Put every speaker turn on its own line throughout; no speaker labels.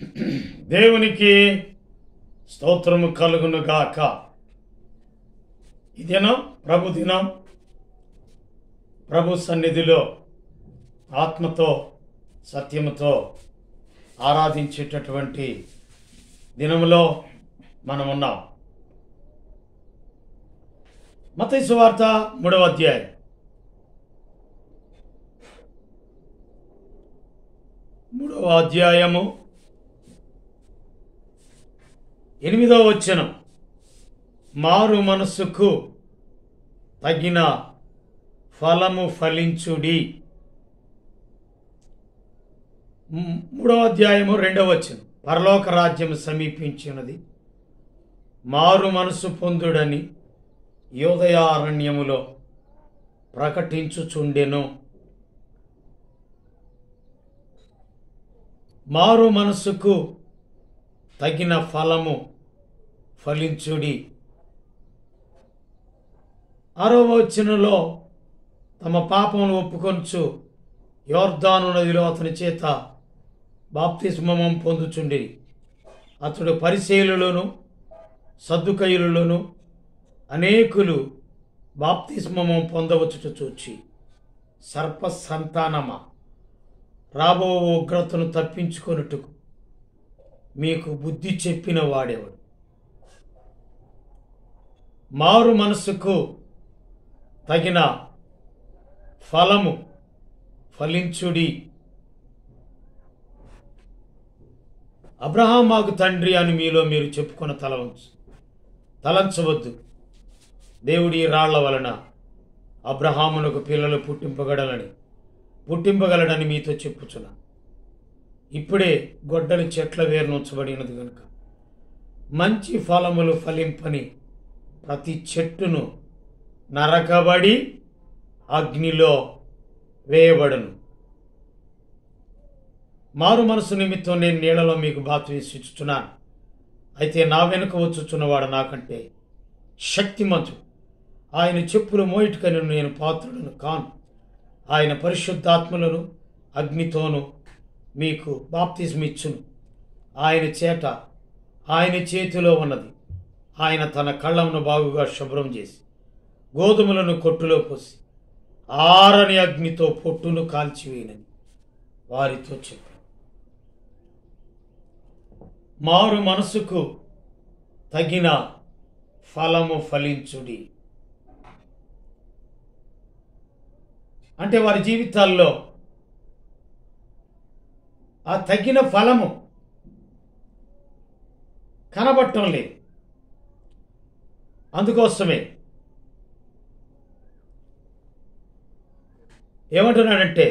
దేవునికి స్తోత్రము కలుగును గాక. ఈ దినం ప్రభు దినం. ప్రభు సన్నిధిలో ఆత్మతో సత్యముతో ఆరాధించేటటువంటి దినములో మనం ఉన్నాం. మత్తయి సువార్త 3వ అధ్యాయం 3వ అధ్యాయము 8వ వచనం. మారు మనస్సుకు తగిన ఫలము ఫలించుడి. 3వ అధ్యాయము 2వ వచనం. పరలోక రాజ్యము సమీపించినది, మారు మనసు పొందుడని యోదయారణ్యములో ప్రకటించుచుండెను. మారు మనసుకు తగిన ఫలము ఫలించుడి. 6వ వచనంలో తమ పాపమును ఒప్పుకొనుచు యోర్దాను నదిలో అతని చేత బాప్తిస్మము పొందుచుండి. అతడు పరిసయ్యులలోను సద్దుకయ్యులలోను అనేకులు బాప్తిస్మము పొందవచ్చుట చూచి, సర్ప సంతానమా, రాబో ఉగ్రతను తప్పించుకొనుటకు మీకు బుద్ధి చెప్పిన వాడేవాడు. మారు మనసుకు తగిన ఫలము ఫలించుడి. అబ్రహాం మాకు తండ్రి అని మీలో మీరు చెప్పుకున్న తలంచవద్దు. దేవుడి రాళ్ల వలన అబ్రహామునకు పిల్లలు పుట్టింపగలడని మీతో చెప్పుచున్నా. ఇప్పుడే గొడ్డలి చెట్ల వేరునుంచబడినది కనుక మంచి ఫలములు ఫలింపని ప్రతి చెట్టును నరకబడి అగ్నిలో వేయబడును. మారు మనసు నిమిత్తం నేను నీళ్లలో మీకు బాప్తిస్మిచ్చుచున్నాను. అయితే నా వెనుక వచ్చుచున్నవాడు నాకంటే శక్తిమంతుడు. ఆయన చెప్పులు మోయిటికని నేను పాత్రులను కాను. ఆయన పరిశుద్ధాత్మలను అగ్నితోనూ మీకు బాప్తిస్మిచ్చును. ఆయన చేతిలో ఉన్నది. ఆయన తన కళ్ళమును బాగుగా శుభ్రం చేసి గోధుమలను కొట్టులో పోసి ఆరని అగ్నితో పొట్టును కాల్చివేయనని వారితో చెప్పాను. మారు మనసుకు తగిన ఫలము ఫలించుడి అంటే వారి జీవితాల్లో ఆ తగిన ఫలము కనబడటం లేదు. అందుకోసమే ఏమంటున్నాడంటే,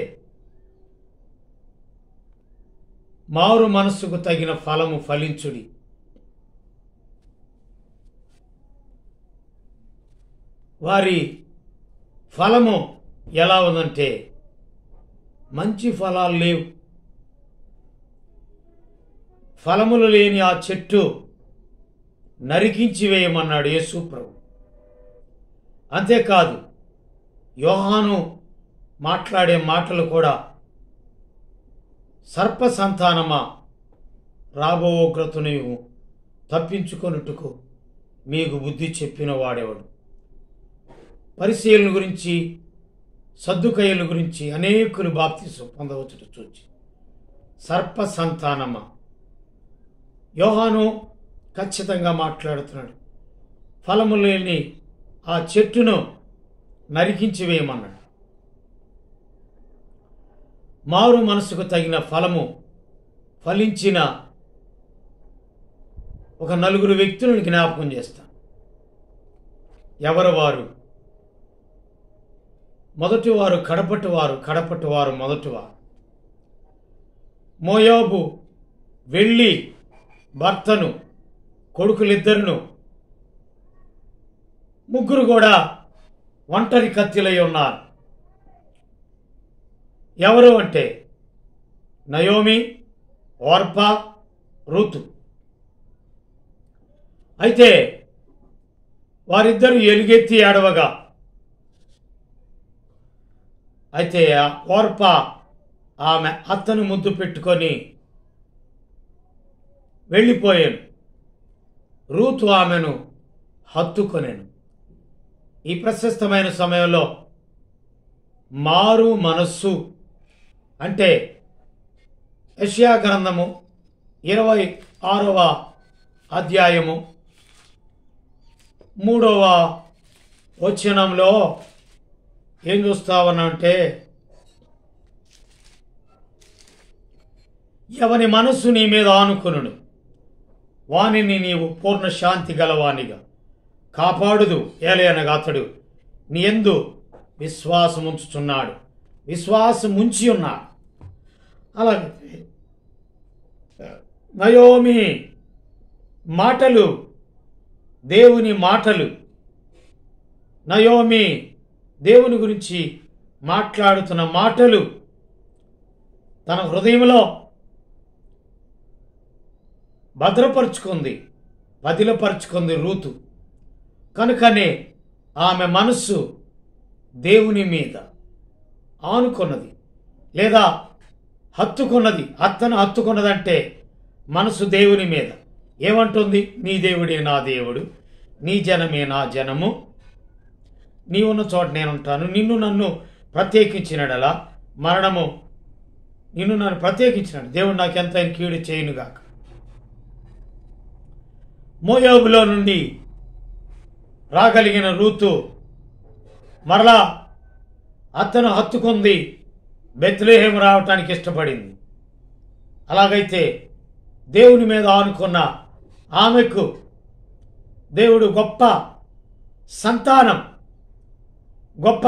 మారు మనస్సుకు తగిన ఫలము ఫలించుడి. వారి ఫలము ఎలా ఉందంటే మంచి ఫలాలు లేవు. ఫలములు లేని ఆ చెట్టు నరికించి వేయమన్నాడు యేసు ప్రభు. అంతేకాదు, యోహాను మాట్లాడే మాటలు కూడా, సర్ప సంతానమా, రాబో ఉగ్రతను తప్పించుకొనుటకు మీకు బుద్ధి చెప్పిన వాడేవాడు. పరిసయ్యుల గురించి సద్దుకయ్యుల గురించి అనేకులు బాప్తిసం పొందవచ్చుట చూచి, సర్ప సంతానమా. యోహాను ఖచ్చితంగా మాట్లాడుతున్నాడు. ఫలము లేని ఆ చెట్టును నరికించి వేయమన్నాడు. మారు మనసుకు తగిన ఫలము ఫలించిన ఒక 4 వ్యక్తులను జ్ఞాపకం చేస్తాను. ఎవరు వారు? మొదటివారు కడపటివారు మొదటివారు. మోయాబు వెళ్ళి భర్తను, కొడుకులిద్దరును, ముగ్గురు కూడా ఒంటరి కత్తిలై ఉన్నారు. ఎవరు అంటే నయోమి, ఓర్పా, రూతు. అయితే వారిద్దరూ ఎలుగెత్తి ఏడవగా, అయితే ఓర్పా ఆమె అత్తను ముద్దు పెట్టుకొని వెళ్ళిపోయాను. రూతు ఆమెను హత్తుకొనెను. ఈ ప్రశస్తమైన సమయంలో మారు మనస్సు అంటే యెషయా గ్రంథము 26వ అధ్యాయము 3వ వచనంలో ఏం చూస్తావనంటే, ఎవని మనస్సు నీ మీద ఆనుకొనును వానిని నీవు పూర్ణ శాంతి గలవానిగా కాపాడుదు, ఏలయనగా అతడు నీ యందు విశ్వాసం ఉంచుచున్నాడు, విశ్వాసం ఉంచి ఉన్నాడు. అలాగే నయోమి మాటలు, దేవుని మాటలు, నయోమి దేవుని గురించి మాట్లాడుతున్న మాటలు తన హృదయంలో భద్రపరుచుకుంది, వదిలపరుచుకుంది రూతు. కనుకనే ఆమె మనస్సు దేవుని మీద ఆనుకున్నది లేదా హత్తుకున్నది. అత్తను హత్తుకున్నదంటే మనసు దేవుని మీద ఏమంటుంది? నీ దేవుడే నా దేవుడు, నీ జనమే నా జనము, నీ ఉన్న చోట నేనుంటాను, నిన్ను నన్ను ప్రత్యేకించినడలా మరణము నిన్ను నన్ను ప్రత్యేకించినాడు, దేవుడు నాకెంత కీడు చేయునుగాక. మోయాబులో నుండి రాగలిగిన రూతు మరలా అత్తను హత్తుకుంది, బెత్లెహేము రావటానికి ఇష్టపడింది. అలాగైతే దేవుని మీద ఆనుకున్న ఆమెకు దేవుడు గొప్ప సంతానం, గొప్ప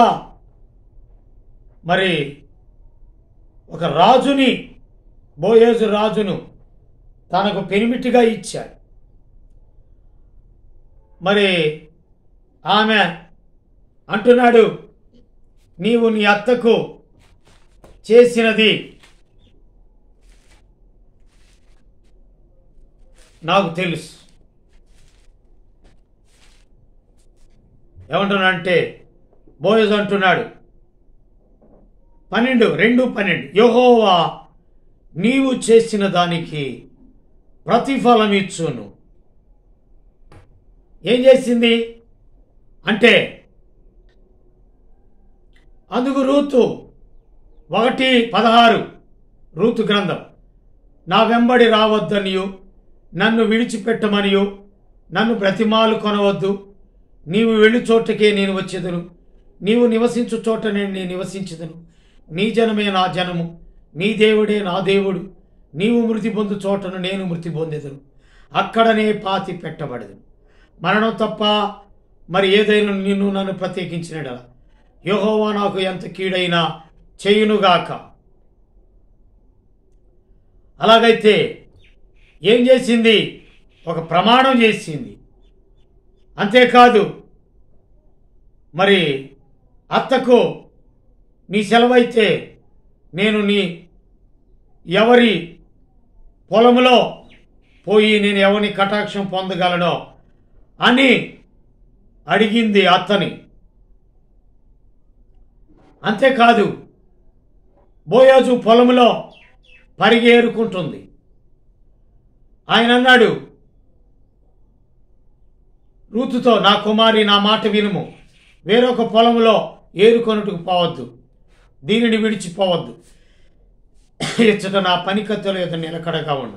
మరి ఒక రాజుని, బోయేజు రాజును తనకు పెనిమిటిగా ఇచ్చాడు. మరి ఆమె అంటున్నాడు, నీవు నీ అత్తకు చేసినది నాకు తెలుసు. ఏమంటున్నాడంటే బోయజు అంటున్నాడు 12:12 యెహోవా నీవు చేసిన దానికి ప్రతిఫలం ఇచ్చును. ఏం చేసింది అంటే అందుకు రూతు 1:16 రూతు గ్రంథం, నా వెంబడి రావద్దనియు నన్ను విడిచిపెట్టమనియు నన్ను బ్రతిమాలు కొనవద్దు, నీవు వెళ్ళు చోటకే నేను వచ్చేదను, నీవు నివసించు చోట నేను నివసించదును, నీ జనమే నా జనము, నీ దేవుడే నా దేవుడు, నీవు మృతి పొందు చోటను నేను మృతి పొందెదను, అక్కడనే పాతి పెట్టబడదు. మరణం తప్ప మరి ఏదైనా నిన్ను నన్ను ప్రత్యేకించినడా యెహోవా నాకు ఎంత కీడైనా చేయునుగాక. అలాగైతే ఏం చేసింది? ఒక ప్రమాణం చేసింది. అంతేకాదు మరి అత్తకు నీ సెలవైతే నేను నీ ఎవరి పొలంలో పోయి నేను ఎవరిని కటాక్షం పొందగలనో అని అడిగింది అత్తని. అంతేకాదు బోయాజు పొలంలో పరిగేరుకుంటుంది. ఆయన అన్నాడు రూతుతో, నా కుమారి నా మాట వినుము, వేరొక పొలంలో ఏరుకొనుటకు పోవద్దు, దీనిని విడిచిపోవద్దు, ఇచ్చట నా పనికత్తెల యొక్క నిలకడగా ఉండు,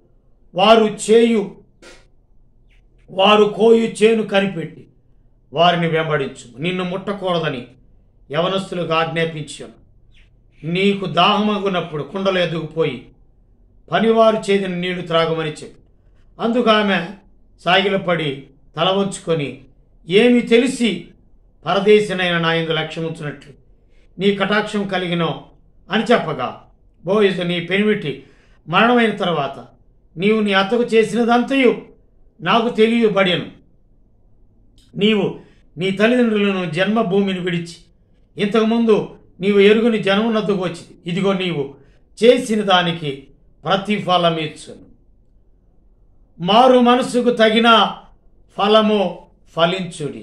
వారు కోయు చేను కనిపెట్టి వారిని వెంబడించు, నిన్ను ముట్టకూడదని యవనస్తులకు ఆజ్ఞాపించాను. నీకు దాహమగునప్పుడు కుండలు ఎదుగుపోయి పనివారు చేదిన నీళ్లు త్రాగమని చెప్పి, అందుకు ఆమె సాగిలపడి తల వంచుకొని, ఏమి తెలిసి పరదేశినైన నా యందు లక్ష్యం ఉంచినట్లు నీ కటాక్షం కలిగినో అని చెప్పగా, బోయజు నీ పెనిమిటి మరణమైన తర్వాత నీవు నీ అత్తకు చేసినదంతయు నాకు తెలియబడెను, నీవు నీ తల్లిదండ్రులను జన్మభూమిని విడిచి ఇంతకుముందు నీవు ఎరుగుని జనమునద్దుకు వచ్చింది, ఇదిగో నీవు చేసిన దానికి ప్రతిఫలం ఇచ్చును, మారు మనసుకు తగిన ఫలము ఫలించుడి.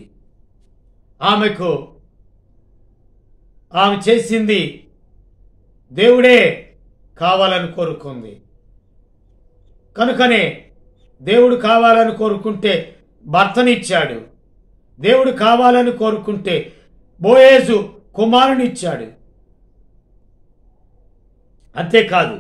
ఆమె చేసింది దేవుడే కావాలని కోరుకుంది. కనుకనే దేవుడు కావాలని కోరుకుంటే భర్తనిచ్చాడు. దేవుడు కావాలని కోరుకుంటే బోయేజు కుమారునిచ్చాడు. అంతేకాదు,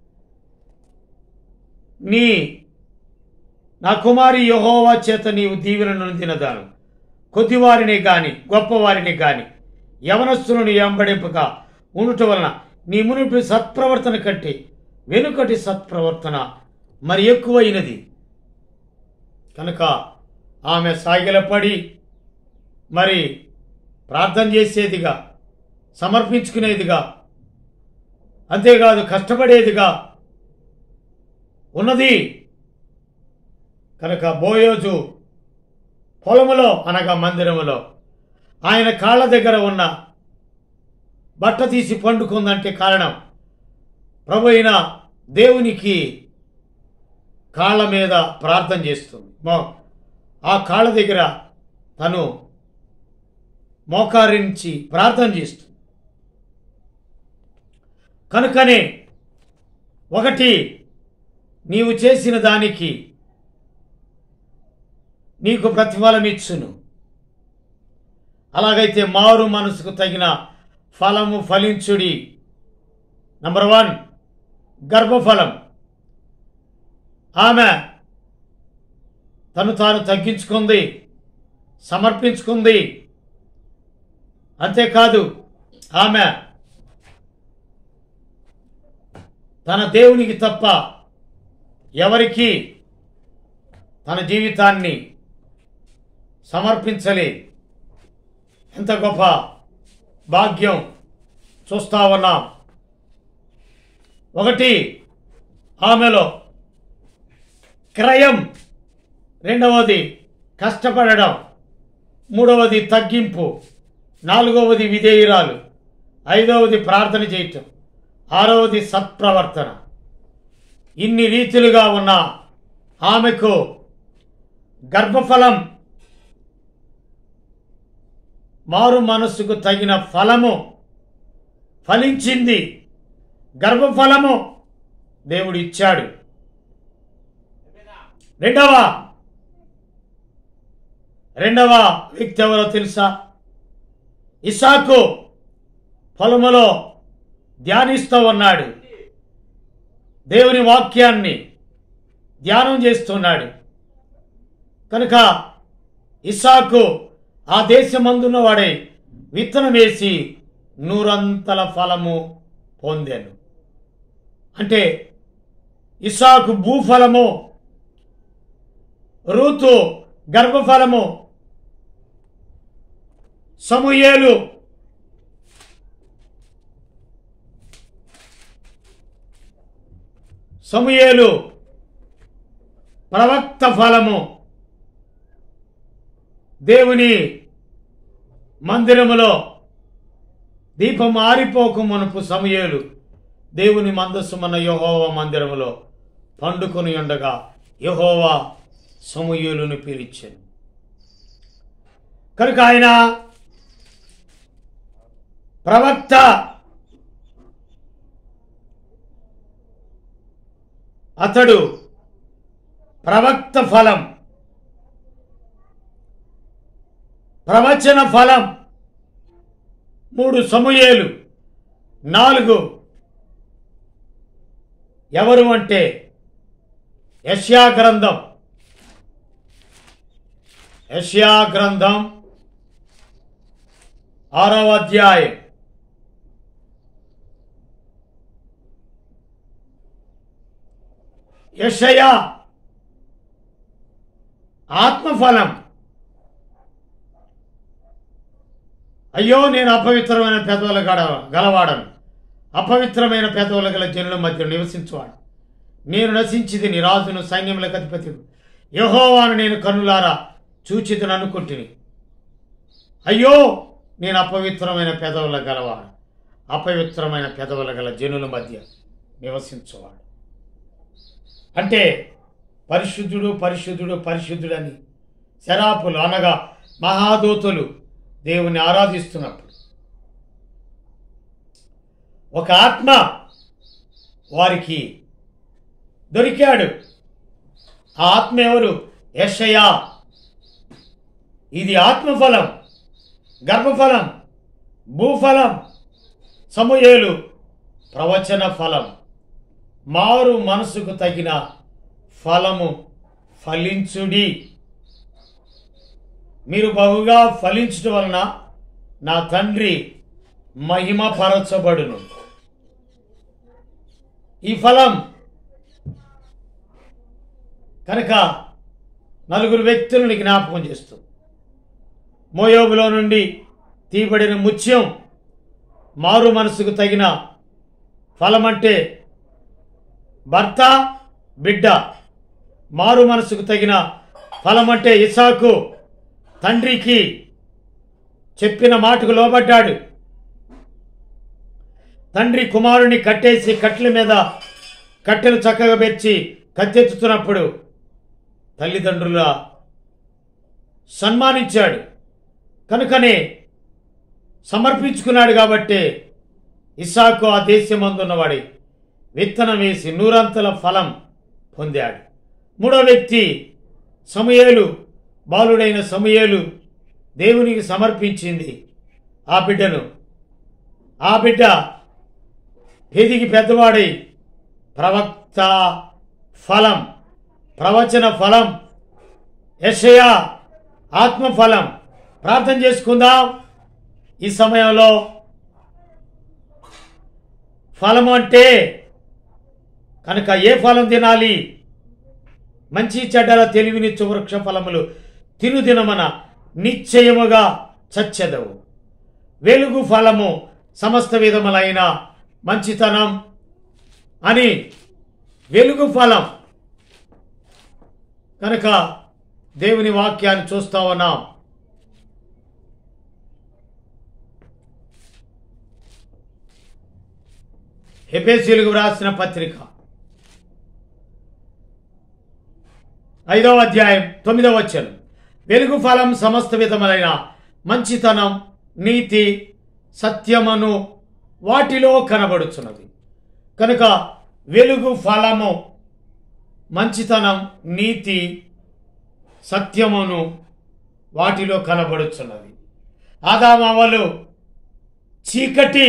నా కుమారి యెహోవా చేత నీవు దీవెనను నొందినదాను, కొద్దివారిని గాని గొప్పవారిని గాని యవనస్తులను వెంబడింపక ఉండటం వలన నీ మునుపటి సత్ప్రవర్తన కంటే వెనుకటి సత్ప్రవర్తన మరి ఎక్కువైనది. కనుక ఆమె సాగిలపడి మరి ప్రార్థన చేసేదిగా, సమర్పించుకునేదిగా, అంతేకాదు కష్టపడేదిగా ఉన్నది. కనుక బోయోజు పొలములో అనగా మందిరములో ఆయన కాళ్ళ దగ్గర ఉన్న బట్ట తీసి పండుకుందంటే కారణం ప్రభు అయిన దేవునికి కాళ్ళ మీద ప్రార్థన చేస్తుంది. ఆ కాళ్ళ దగ్గర తను మోకారించి ప్రార్థన చేస్తుంది. కనుకనే ఒకటి, నీవు చేసిన దానికి నీకు ప్రతిఫలం ఇచ్చును. అలాగైతే మారు మనసుకు తగిన ఫలము ఫలించుడి. నంబర్ 1 గర్భఫలం. ఆమె తను తాను తగ్గించుకుంది, సమర్పించుకుంది. అంతేకాదు, ఆమె తన దేవునికి తప్ప ఎవరికి తన జీవితాన్ని సమర్పించలేదు. ఎంత గొప్ప భాగ్యం చూస్తా ఉన్నాం. ఒకటి, ఆమెలో క్రయం. రెండవది కష్టపడడం. మూడవది తగ్గింపు. నాలుగవది విధేయురాలు. ఐదవది ప్రార్థన చేయటం. ఆరవది సత్ప్రవర్తన. ఇన్ని రీతులుగా ఉన్న ఆమెకు గర్భఫలం, మారు మనస్సుకు తగిన ఫలము ఫలించింది. గర్భఫలము దేవుడు ఇచ్చాడు. రెండవ వ్యక్తి ఎవరో తెలుసా? ఇస్సాకు పొలములో ధ్యానిస్తూ ఉన్నాడు. దేవుని వాక్యాన్ని ధ్యానం చేస్తున్నాడు. కనుక ఇస్సాకు ఆ దేశమందున్న వాడే విత్తనం వేసి 100 ఫలము పొందాను. అంటే ఇస్సాకు భూఫలము, రూతు గర్భఫలము. సమూయేలు ప్రవక్త ఫలము. దేవుని మందిరములో దీపం ఆరిపోక మునుపు సమూయేలు దేవుని మందస్సుమన్న యెహోవా మందిరములో పండుకొని ఉండగా యెహోవా సమూయేలును పిలిచాను. కనుక ఆయన ప్రవక్త. అతడు ప్రవక్త ఫలం, ప్రవచన ఫలం. 3 సమూయేలు. 4 ఎవరు అంటే యెషయా గ్రంథం. యెషయా గ్రంథం 6వ అధ్యాయం. యెషయా ఆత్మఫలం. అయ్యో, నేను అపవిత్రమైన పెదవుల గలవాడను, అపవిత్రమైన పెదవుల గల జనుల మధ్య నివసించువాడు. నేను నశించిది నీ రాజును, సైన్యములకు అధిపతి యెహోవాను నేను కన్నులారా చూచిదని అనుకుంటుని. అయ్యో, నేను అపవిత్రమైన పెదవుల గలవాడు, అపవిత్రమైన పెదవుల గల జనుల మధ్య నివసించువాడు. అంటే పరిశుద్ధుడు పరిశుద్ధుడు పరిశుద్ధుడని శరాపులు అనగా మహాదూతలు దేవుని ఆరాధిస్తున్నప్పుడు ఒక ఆత్మ వారికి దొరికాడు. ఆ ఆత్మ ఎవరు? యెషయా. ఇది ఆత్మఫలం, గర్భఫలం, భూఫలం. సమూయేలు ప్రవచన ఫలం. మారు మనసుకు తగిన ఫలము ఫలించుడి. మీరు బహుగా ఫలించడం వలన నా తండ్రి మహిమపరచబడును. ఈ ఫలం కనుక నలుగురు వ్యక్తులను జ్ఞాపకం చేస్తూ, మోయాబులో నుండి తీయబడిన ముత్యం మారు మనసుకు తగిన ఫలం అంటే భర్త, బిడ్డ. మారు మనసుకు తగిన ఫలం అంటే ఇస్సాకు తండ్రికి చెప్పిన మాటకు లోబడ్డాడు. తండ్రి కుమారుని కట్టేసి కట్టెల మీద కట్టెలు చక్కగా పెంచి కత్తెత్తుతున్నప్పుడు తల్లిదండ్రుల సన్మానించాడు. కనుకనే సమర్పించుకున్నాడు. కాబట్టి ఇస్సాకు ఆ దేశమందున్నవాడి విత్తనం వేసి నూరంతల ఫలం పొందాడు. మూడో వ్యక్తి సమూయేలు. బాలుడైన సమూయేలు దేవునికి సమర్పించింది ఆ బిడ్డను. ఆ బిడ్డ ఎదిగి పెద్దవాడై ప్రవక్త ఫలం, ప్రవచన ఫలం, యెషయా ఆత్మఫలం. ప్రార్థన చేసుకుందాం ఈ సమయంలో. ఫలం అంటే కనుక ఏ ఫలం తినాలి? మంచి చెడ్డల తెలివినిచ్చు వృక్ష ఫలములు తినుదినమన నిశ్చయముగా చచ్చెదవు. వెలుగు ఫలము సమస్త విధములైన మంచితనం అని వెలుగు ఫలం. కనుక దేవుని వాక్యాన్ని చూస్తా ఉన్నాం. ఎఫెసీయులకు వ్రాసిన పత్రిక 5వ అధ్యాయం 9వ వచనం. వెలుగు ఫలం సమస్త విధములైన మంచితనం, నీతి, సత్యమును వాటిలో కనబడుచున్నది. కనుక వెలుగు ఫలము మంచితనం, నీతి, సత్యమును వాటిలో కనబడుచున్నది. ఆదామవ్వలు చీకటి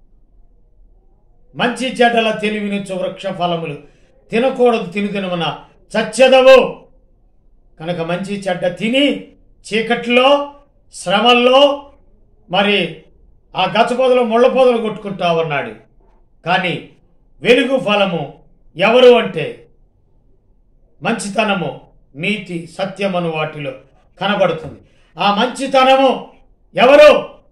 మంచి చెడ్డల తెలివినిచ్చు వృక్ష ఫలములు తినకూడదు, తినుదినమున చచ్చెదవు. కనుక మంచి చెడ్డ తిని చీకట్లో, శ్రమల్లో మరి ఆ గచ్చపొదలు ముళ్ళ పొదలు కొట్టుకుంటా ఉన్నాడు. కానీ వెలుగు ఫలము ఎవరు అంటే మంచితనము, నీతి, సత్యమను వాటిలో కనబడుతుంది. ఆ మంచితనము ఎవరు?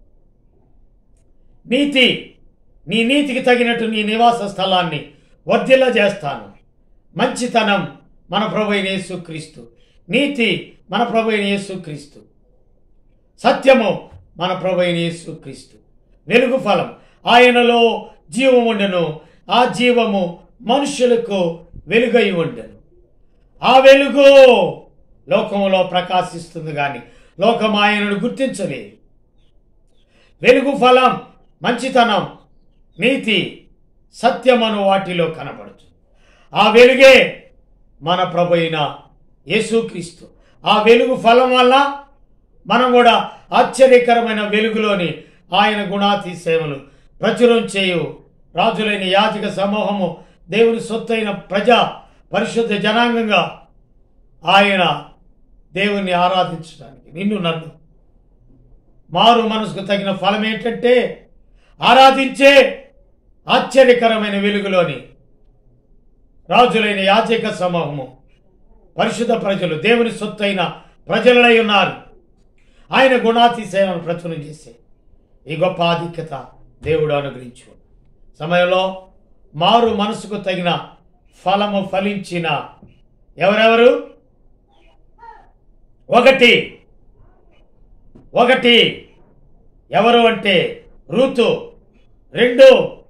నీతి. నీ నీతికి తగినట్టు నీ నివాస స్థలాన్ని వర్ధిల్ల చేస్తాను. మంచితనం మన ప్రభువైన యేసుక్రీస్తు, నీతి మన ప్రభువైన యేసుక్రీస్తు, సత్యము మన ప్రభువైన యేసుక్రీస్తు. వెలుగు ఫలం ఆయనలో జీవము ఉండెను, ఆ జీవము మనుషులకు వెలుగై ఉండెను. ఆ వెలుగు లోకములో ప్రకాశిస్తుంది, కానీ లోకం ఆయనను గుర్తించలేదు. వెలుగు ఫలం మంచితనం, నీతి, సత్యమను వాటిలో కనబడుతుంది. ఆ వెలుగే మన ప్రభువైన యేసుక్రీస్తు. ఆ వెలుగు ఫలం వల్ల మనం కూడా ఆశ్చర్యకరమైన వెలుగులోని ఆయన గుణాతిశయములు ప్రచురం చేయు రాజులైన యాజక సమూహము, దేవుని సొత్తైన ప్రజా పరిశుద్ధ జనాంగంగా ఆయన దేవుణ్ణి ఆరాధించడానికి నిన్ను నన్ను మారు మనసుకు తగిన ఫలం ఏంటంటే ఆరాధించే ఆశ్చర్యకరమైన వెలుగులోని రాజులైన యాజక సమూహము, పరిశుద్ధ ప్రజలు, దేవుని సొత్తైన ప్రజలై ఉన్నారు. ఆయన గుణాతిశయములను ప్రచురం చేసే ఈ గొప్ప ఆధిక్యత దేవుడు అనుగ్రహించు సమయంలో మారు మనసుకు తగిన ఫలము ఫలించిన ఎవరెవరు? ఒకటి ఎవరు అంటే రూతు. 2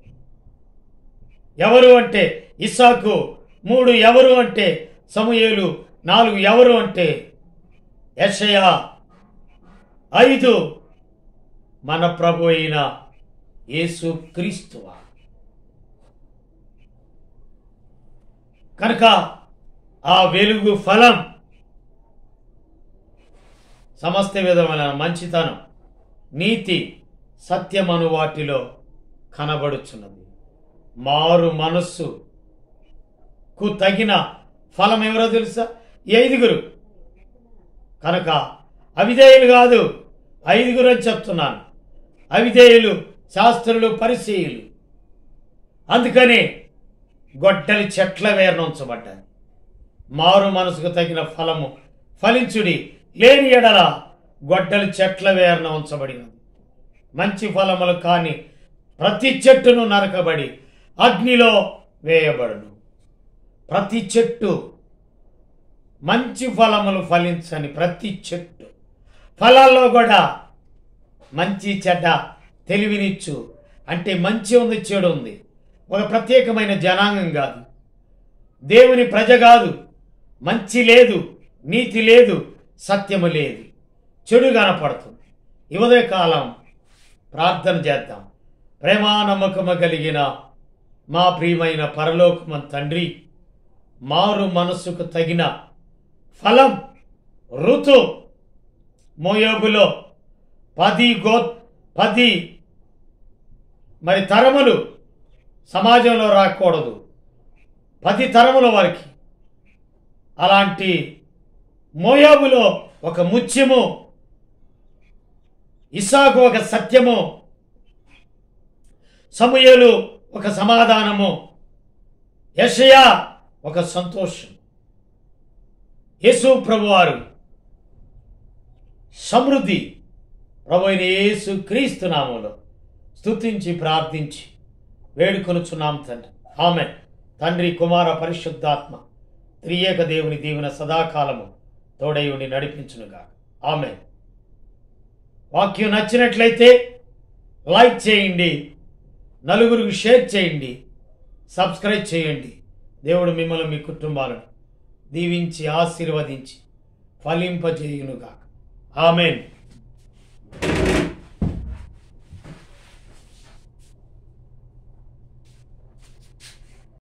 ఎవరు అంటే ఇస్సాకు. 3 ఎవరు అంటే సమూయేలు. 4 ఎవరు అంటే యెషయా. 5 మన ప్రభు అయిన యేసుక్రీస్తువా. కనుక ఆ వెలుగు ఫలం సమస్త విధమైన మంచితనం, నీతి, సత్యమను వాటిలో కనబడుచున్నది. మారు మనస్సుకు తగిన ఫలం ఎవరో తెలుసా? ఈ 5 కనుక అవిధేయులు కాదు, 5 అని చెప్తున్నాను. అవిధేయులు శాస్త్రులు, పరిసయ్యులు. అందుకని గొడ్డలి చెట్ల వేరున ఉంచబడ్డారు. మారు మనసుకు తగిన ఫలము ఫలించుడి, లేని ఎడల గొడ్డలి చెట్ల వేరున ఉంచబడినది. మంచి ఫలములు కాని ప్రతి చెట్టును నరకబడి అగ్నిలో వేయబడును. ప్రతి చెట్టు, మంచి ఫలములు ఫలించని ప్రతి చెట్టు, ఫలాల్లో కూడా మంచి చెడ్డ తెలివినిచ్చు. అంటే మంచి ఉంది, చెడు ఉంది. ఒక ప్రత్యేకమైన జనాంగం కాదు, దేవుని ప్రజ కాదు. మంచి లేదు, నీతి లేదు, సత్యము లేదు, చెడు కనపడుతుంది. ఈ ఉదయకాలం ప్రార్థన చేద్దాం. ప్రేమా నమ్మకము కలిగిన మా ప్రియమైన పరలోకమ తండ్రి, మారు మనస్సుకు తగిన ఫలం ఋతు మోయాబులో 10 మరి తరములు సమాజంలో రాకూడదు, 10 తరముల వారికి. అలాంటి మోయాబులో ఒక ముత్యము, ఇస్సాకు ఒక సత్యము, సమూయేలు ఒక సమాధానము, యెషయా ఒక సంతోషం, యేసు ప్రభువారు సమృద్ధి. ప్రభు అయిన యేసు క్రీస్తు నామములో స్తుతించి ప్రార్థించి వేడుకొనుచున్నాం తండ్రి. ఆమేన్. తండ్రి, కుమార, పరిశుద్ధాత్మ త్రియేక దేవుని దీవెన సదాకాలము తోడై ఉండి నడిపించునుగా. ఆమేన్. వాక్యం నచ్చినట్లయితే లైక్ చేయండి, నలుగురికి షేర్ చేయండి, సబ్స్క్రైబ్ చేయండి. దేవుడు మిమ్మల్ని, మీ కుటుంబాలను దీవించి ఆశీర్వదించి ఫలింపజేయునుగా. ఆమేన్.